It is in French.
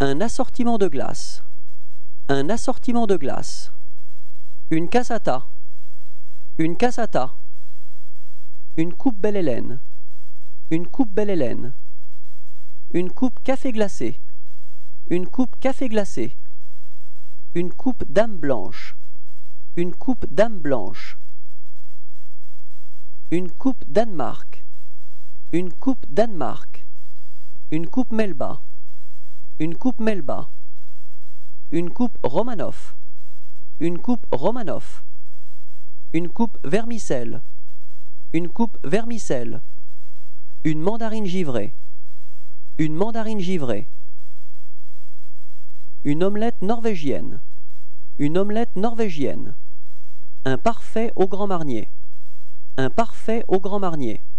Un assortiment de glace. Un assortiment de glace. Une cassata. Une cassata. Une coupe Belle Hélène. Une coupe Belle Hélène. Une coupe café glacé. Une coupe café glacé. Une coupe dame blanche. Une coupe dame blanche. Une coupe Danemark. Une coupe Danemark. Une coupe Melba. Une coupe Melba. Une coupe Romanov. Une coupe Romanov. Une coupe vermicelle. Une coupe vermicelle. Une mandarine givrée. Une mandarine givrée. Une omelette norvégienne. Une omelette norvégienne. Un parfait au Grand Marnier. Un parfait au Grand Marnier.